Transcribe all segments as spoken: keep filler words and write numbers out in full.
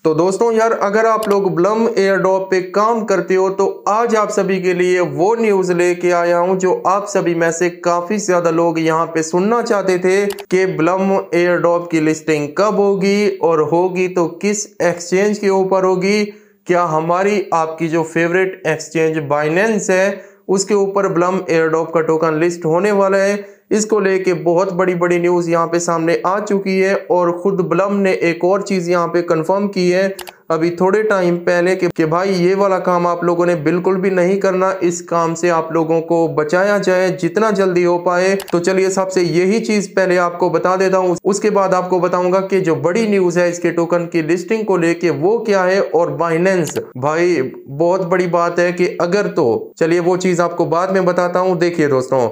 तो दोस्तों यार, अगर आप लोग ब्लम एयरड्रॉप पे काम करते हो तो आज आप सभी के लिए वो न्यूज़ लेके आया हूं जो आप सभी में से काफ़ी ज़्यादा लोग यहां पे सुनना चाहते थे कि ब्लम एयरड्रॉप की लिस्टिंग कब होगी और होगी तो किस एक्सचेंज के ऊपर होगी। क्या हमारी आपकी जो फेवरेट एक्सचेंज बाइनेंस है उसके ऊपर ब्लम एयरड्रॉप का टोकन लिस्ट होने वाला है। इसको लेके बहुत बड़ी बड़ी न्यूज़ यहाँ पे सामने आ चुकी है और खुद ब्लम ने एक और चीज़ यहाँ पे कंफर्म की है अभी थोड़े टाइम पहले कि, कि भाई ये वाला काम आप लोगों ने बिल्कुल भी नहीं करना, इस काम से आप लोगों को बचाया जाए जितना जल्दी हो पाए। तो चलिए सबसे यही चीज़ पहले आपको बता देता हूँ, उसके बाद आपको बताऊंगा कि जो बड़ी न्यूज़ है इसके टोकन की लिस्टिंग को लेके वो क्या है। और बाइनेंस भाई बहुत बड़ी बात है कि अगर, तो चलिए वो चीज़ आपको बाद में बताता हूँ। देखिए दोस्तों,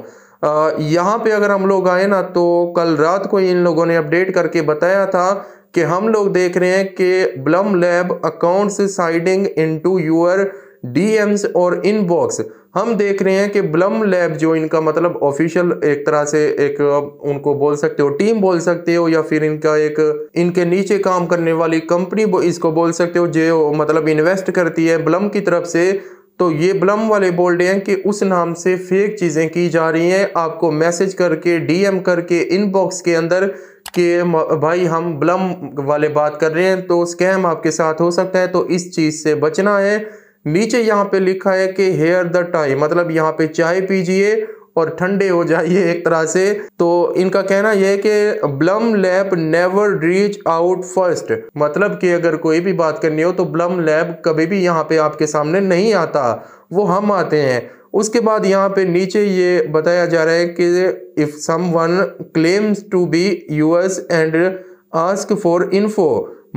यहाँ पे अगर हम लोग आए ना तो कल रात को इन लोगों ने अपडेट करके बताया था कि हम लोग देख रहे हैं कि Blum lab accounts sliding into your DMs और इनबॉक्स। हम देख रहे हैं कि ब्लम लैब जो इनका मतलब ऑफिशियल एक तरह से एक उनको बोल सकते हो टीम बोल सकते हो या फिर इनका एक इनके नीचे काम करने वाली कंपनी इसको बोल सकते हो जो मतलब इन्वेस्ट करती है ब्लम की तरफ से। तो ये ब्लम वाले बोल रहे हैं कि उस नाम से फेक चीज़ें की जा रही हैं, आपको मैसेज करके डीएम करके इनबॉक्स के अंदर कि भाई हम ब्लम वाले बात कर रहे हैं तो स्कैम आपके साथ हो सकता है, तो इस चीज़ से बचना है। नीचे यहाँ पे लिखा है कि हेयर द टाइम, मतलब यहाँ पे चाय पीजिए और ठंडे हो जाइए एक तरह से। तो इनका कहना यह है कि Blum lab never reach out first, मतलब कि अगर कोई भी बात करनी हो तो ब्लम लैब कभी भी यहाँ पे आपके सामने नहीं आता, वो हम आते हैं। उसके बाद यहाँ पे नीचे ये बताया जा रहा है कि if someone claims to be us and ask for info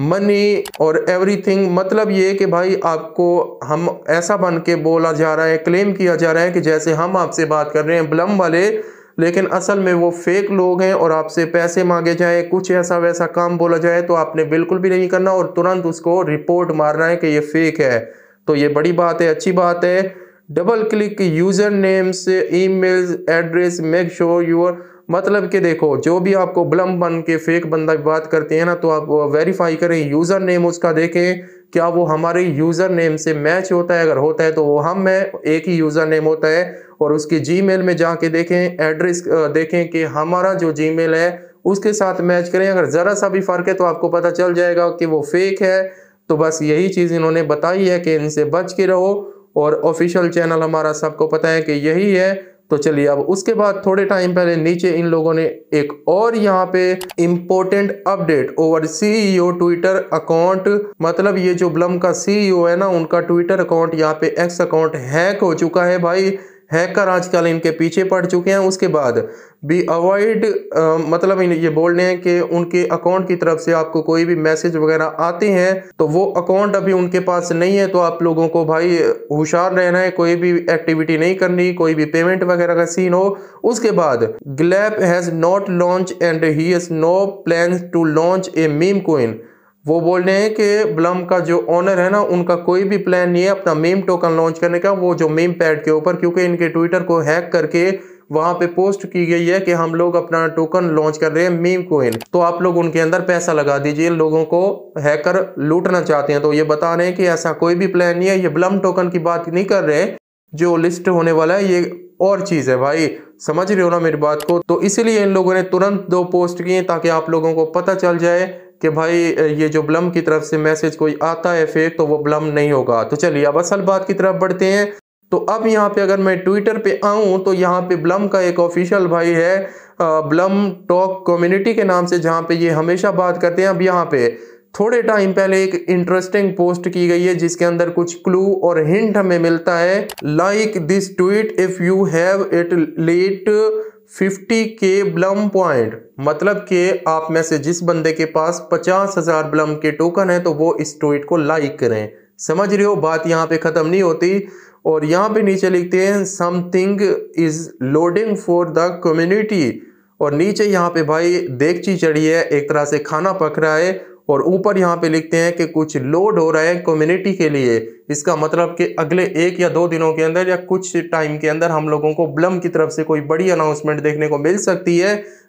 money और एवरीथिंग, मतलब ये कि भाई आपको हम ऐसा बन के बोला जा रहा है, क्लेम किया जा रहा है कि जैसे हम आपसे बात कर रहे हैं ब्लम वाले, लेकिन असल में वो फेक लोग हैं और आपसे पैसे मांगे जाए, कुछ ऐसा वैसा काम बोला जाए तो आपने बिल्कुल भी नहीं करना और तुरंत उसको रिपोर्ट मारना है कि ये फेक है। तो ये बड़ी बात है, अच्छी बात है। Double click user names emails address make sure your, मतलब कि देखो जो भी आपको ब्लम बन के फेक बंदा बात करते हैं ना तो आप वेरीफाई करें, यूज़र नेम उसका देखें क्या वो हमारे यूज़र नेम से मैच होता है, अगर होता है तो वो हम है, एक ही यूज़र नेम होता है। और उसकी जीमेल में जाके देखें, एड्रेस देखें कि हमारा जो जीमेल है उसके साथ मैच करें, अगर ज़रा सा भी फ़र्क है तो आपको पता चल जाएगा कि वो फेक है। तो बस यही चीज़ इन्होंने बताई है कि इनसे बच के रहो और ऑफिशियल चैनल हमारा सबको पता है कि यही है। तो चलिए अब उसके बाद थोड़े टाइम पहले नीचे इन लोगों ने एक और यहाँ पे important update over CEO Twitter account, मतलब ये जो ब्लम का सीईओ है ना उनका ट्विटर अकाउंट यहाँ पे एक्स अकाउंट हैक हो चुका है। भाई हैकर आजकल इनके पीछे पड़ चुके हैं। उसके बाद बी अवॉइड, मतलब ये बोल रहे हैं कि उनके अकाउंट की तरफ से आपको कोई भी मैसेज वगैरह आते हैं तो वो अकाउंट अभी उनके पास नहीं है, तो आप लोगों को भाई होशियार रहना है, कोई भी एक्टिविटी नहीं करनी, कोई भी पेमेंट वगैरह का सीन हो। उसके बाद Glab has not launch and he has no plans to launch a meme coin, वो बोल रहे हैं कि ब्लम का जो ओनर है ना उनका कोई भी प्लान नहीं है अपना मीम टोकन लॉन्च करने का, वो जो मीम पैड के ऊपर, क्योंकि इनके ट्विटर को हैक करके वहां पे पोस्ट की गई है कि हम लोग अपना टोकन लॉन्च कर रहे हैं मीम कॉइन, तो आप लोग उनके अंदर पैसा लगा दीजिए, लोगों को हैकर लूटना चाहते हैं। तो ये बता रहे हैं कि ऐसा कोई भी प्लान नहीं है, ये ब्लम टोकन की बात नहीं कर रहे, जो लिस्ट होने वाला है ये और चीज़ है। भाई समझ रहे हो ना मेरी बात को? तो इसीलिए इन लोगों ने तुरंत दो पोस्ट किए ताकि आप लोगों को पता चल जाए कि भाई ये जो ब्लम की तरफ से मैसेज कोई आता है फेक तो वो ब्लम नहीं होगा। तो चलिए अब असल बात की तरफ बढ़ते हैं। तो अब यहाँ पे अगर मैं ट्विटर पे आऊँ तो यहाँ पे ब्लम का एक ऑफिशियल भाई है ब्लम टॉक कम्युनिटी के नाम से, जहाँ पे ये हमेशा बात करते हैं। अब यहाँ पे थोड़े टाइम पहले एक इंटरेस्टिंग पोस्ट की गई है जिसके अंदर कुछ क्लू और हिंट हमें मिलता है। Like this tweet if you have it let fifty K Blum point, मतलब कि आप में से जिस बंदे के पास पचास हजार ब्लम के टोकन है तो वो इस ट्वीट को लाइक करें। समझ रहे हो, बात यहाँ पे खत्म नहीं होती। और यहाँ पे नीचे लिखते हैं something is loading for the community, और नीचे यहाँ पे भाई देगची चढ़ी है, एक तरह से खाना पक रहा है, और ऊपर यहाँ पे लिखते हैं कि कुछ लोड हो रहा है कम्युनिटी के लिए। इसका मतलब कि अगले एक या दो दिनों के अंदर या कुछ टाइम के अंदर हम लोगों को ब्लम की तरफ से कोई बड़ी अनाउंसमेंट देखने को मिल सकती है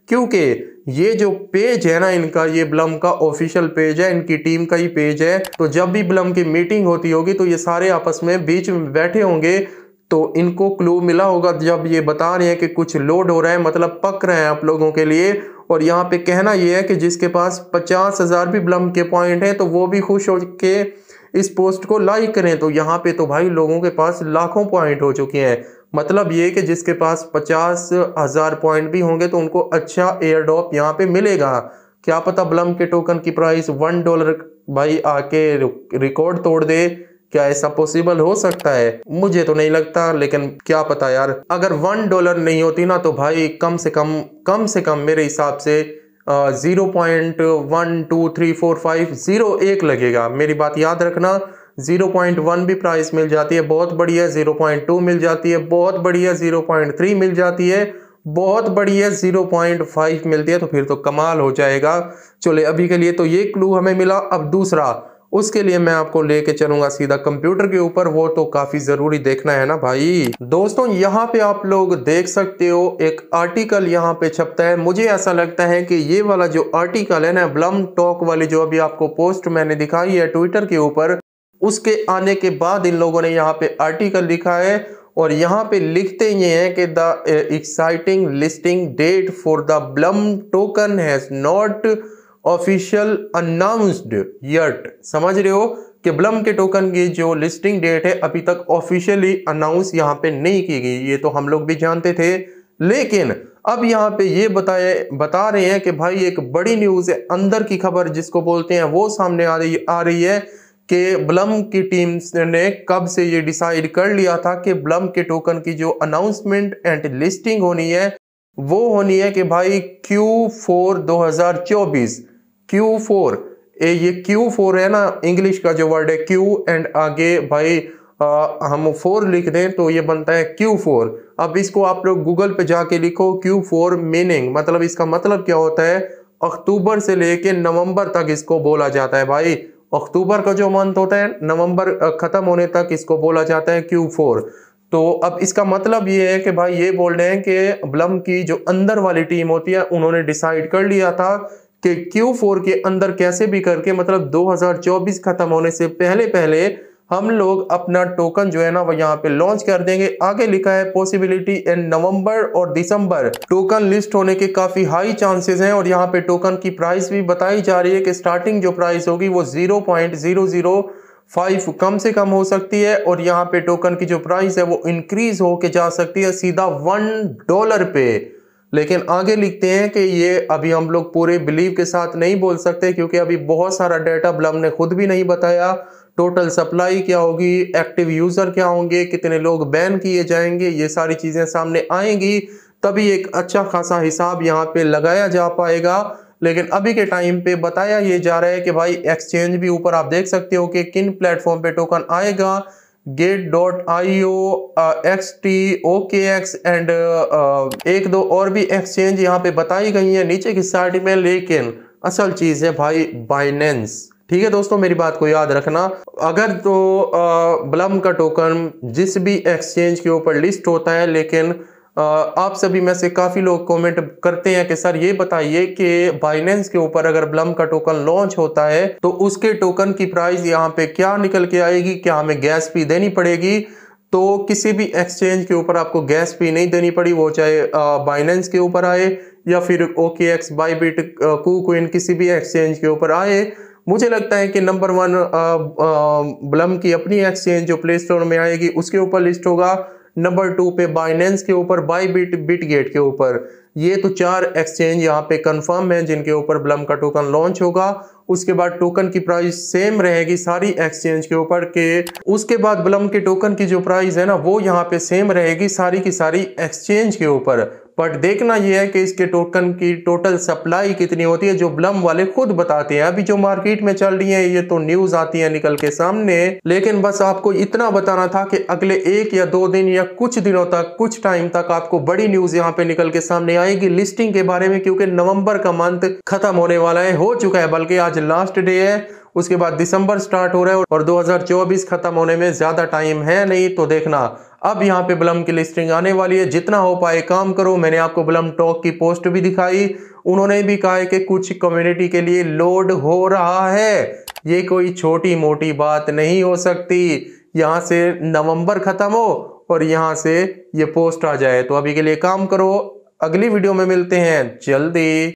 क्योंकि ये जो पेज है ना इनका, ये ब्लम का ऑफिशियल पेज है, इनकी टीम का ही पेज है। तो जब भी ब्लम की मीटिंग होती होगी तो ये सारे आपस में बीच में बैठे होंगे, तो इनको क्लू मिला होगा जब ये बता रहे हैं कि कुछ लोड हो रहा है, मतलब पक रहे हैं आप लोगों के लिए। और यहाँ पे कहना ये है कि जिसके पास पचास हजार भी ब्लम के पॉइंट है तो वो भी खुश हो के इस पोस्ट को लाइक करें। तो यहाँ पे तो भाई लोगों के पास लाखों पॉइंट हो चुके हैं। मतलब ये कि जिसके पास पचास हजार पॉइंट भी होंगे तो उनको अच्छा एयर ड्रॉप यहाँ पे मिलेगा। क्या पता ब्लम के टोकन की प्राइस वन डॉलर भाई आके रिकॉर्ड तोड़ दे। क्या ऐसा पॉसिबल हो सकता है? मुझे तो नहीं लगता, लेकिन क्या पता यार। अगर वन डॉलर नहीं होती ना तो भाई कम से कम कम से कम मेरे हिसाब से zero point one two three four five zero एक लगेगा। मेरी बात याद रखना, जीरो पॉइंट वन भी प्राइस मिल जाती है, बहुत बढ़िया। जीरो पॉइंट टू मिल जाती है, बहुत बढ़िया। जीरो पॉइंट थ्री मिल जाती है, बहुत बढ़िया। जीरो पॉइंट फाइव मिलती है तो फिर तो कमाल हो जाएगा। चले अभी के लिए तो ये क्लू हमें मिला। अब दूसरा, उसके लिए मैं आपको लेके चलूंगा सीधा कंप्यूटर के ऊपर, वो तो काफी जरूरी देखना है ना भाई। दोस्तों यहाँ पे आप लोग देख सकते हो एक आर्टिकल यहाँ पे छपता है। मुझे ऐसा लगता है कि ये वाला जो आर्टिकल है ना, ब्लम टॉक वाली जो अभी आपको पोस्ट मैंने दिखाई है ट्विटर के ऊपर, उसके आने के बाद इन लोगों ने यहाँ पे आर्टिकल लिखा है। और यहाँ पे लिखते ये हैं कि the exciting listing date for the Blum token has not official announced yet. समझ रहे हो कि ब्लम के टोकन की जो लिस्टिंग डेट है अभी तक ऑफिशियली अनाउंस यहाँ पे नहीं की गई। ये तो हम लोग भी जानते थे, लेकिन अब यहाँ पे ये बताए बता रहे हैं कि भाई एक बड़ी न्यूज़ है, अंदर की खबर जिसको बोलते हैं, वो सामने आ रही आ रही है कि ब्लम की टीम ने कब से ये डिसाइड कर लिया था कि ब्लम के टोकन की जो अनाउंसमेंट एंड लिस्टिंग होनी है वो होनी है कि भाई क्यू फोर दो हज़ार चौबीस। क्यू फोर, ये क्यू फोर है ना, इंग्लिश का जो वर्ड है क्यू एंड आगे भाई आ, हम फोर लिख दें तो ये बनता है क्यू फोर। अब इसको आप लोग गूगल पे जाके लिखो क्यू फोर मीनिंग, मतलब इसका मतलब क्या होता है, अक्टूबर से लेके नवंबर तक इसको बोला जाता है भाई। अक्टूबर का जो मंथ होता है, नवंबर खत्म होने तक इसको बोला जाता है क्यू फोर। तो अब इसका मतलब ये है कि भाई ये बोल रहे हैं कि ब्लम की जो अंदर वाली टीम होती है उन्होंने डिसाइड कर लिया था कि क्यू फोर के अंदर कैसे भी करके, मतलब दो हज़ार चौबीस खत्म होने से पहले पहले हम लोग अपना टोकन जो है ना वो यहाँ पे लॉन्च कर देंगे। आगे लिखा है पॉसिबिलिटी इन नवंबर और दिसंबर टोकन लिस्ट होने के काफी हाई चांसेस हैं। और यहाँ पे टोकन की प्राइस भी बताई जा रही है कि स्टार्टिंग जो प्राइस होगी वो zero point zero zero five कम से कम हो सकती है। और यहाँ पे टोकन की जो प्राइस है वो इंक्रीज होके जा सकती है सीधा वन डॉलर पे। लेकिन आगे लिखते हैं कि ये अभी हम लोग पूरे बिलीव के साथ नहीं बोल सकते, क्योंकि अभी बहुत सारा डाटा ब्लम ने खुद भी नहीं बताया। टोटल सप्लाई क्या होगी, एक्टिव यूजर क्या होंगे, कितने लोग बैन किए जाएंगे, ये सारी चीजें सामने आएंगी तभी एक अच्छा खासा हिसाब यहाँ पे लगाया जा पाएगा। लेकिन अभी के टाइम पे बताया ये जा रहा है कि भाई एक्सचेंज भी ऊपर आप देख सकते हो कि किन प्लेटफॉर्म पे टोकन आएगा। Gate dot I O, X T, O K X and एक दो और भी एक्सचेंज यहाँ पे बताई गई है नीचे की साइड में। लेकिन असल चीज है भाई बाइनेंस। ठीक है दोस्तों, मेरी बात को याद रखना। अगर तो ब्लम का टोकन जिस भी एक्सचेंज के ऊपर लिस्ट होता है, लेकिन आ, आप सभी में से काफी लोग कमेंट करते हैं कि सर ये बताइए कि बाइनेंस के ऊपर अगर ब्लम का टोकन लॉन्च होता है तो उसके टोकन की प्राइस यहाँ पे क्या निकल के आएगी, क्या हमें गैस फी देनी पड़ेगी? तो किसी भी एक्सचेंज के ऊपर आपको गैस फी नहीं देनी पड़ी, वो चाहे बाइनेंस के ऊपर आए या फिर ओके एक्स, बाइबिट, कूकॉइन, किसी भी एक्सचेंज के ऊपर आए। मुझे लगता है कि नंबर वन ब्लम की अपनी एक्सचेंज जो प्ले स्टोर में आएगी उसके ऊपर लिस्ट होगा। नंबर टू पे बाइनेंस के ऊपर, बाइबिट, बिटगेट के ऊपर। ये तो चार एक्सचेंज यहाँ पे कंफर्म है जिनके ऊपर ब्लम का टोकन लॉन्च होगा। उसके बाद टोकन की प्राइस सेम रहेगी सारी एक्सचेंज के ऊपर के। उसके बाद ब्लम के टोकन की जो प्राइस है ना वो यहाँ पे सेम रहेगी सारी की सारी एक्सचेंज के ऊपर। बट देखना यह है कि इसके टोकन की टोटल सप्लाई कितनी होती है, जो ब्लम वाले खुद बताते हैं। अभी जो मार्केट में चल रही है ये तो न्यूज आती है निकल के सामने, लेकिन बस आपको इतना बताना था कि अगले एक या दो दिन या कुछ दिनों तक, कुछ टाइम तक आपको बड़ी न्यूज यहाँ पे निकल के सामने आएगी लिस्टिंग के बारे में, क्योंकि नवंबर का मंथ खत्म होने वाला है, हो चुका है, बल्कि आज लास्ट डे है। उसके बाद दिसंबर स्टार्ट हो रहा है और दो हज़ार चौबीस खत्म होने में ज्यादा टाइम है नहीं। तो देखना अब यहाँ पे ब्लम की लिस्टिंग आने वाली है, जितना हो पाए काम करो। मैंने आपको ब्लम टॉक की पोस्ट भी दिखाई, उन्होंने भी कहा है कि कुछ कम्युनिटी के लिए लोड हो रहा है। ये कोई छोटी मोटी बात नहीं हो सकती, यहाँ से नवंबर खत्म हो और यहाँ से ये पोस्ट आ जाए। तो अभी के लिए काम करो, अगली वीडियो में मिलते हैं जल्दी।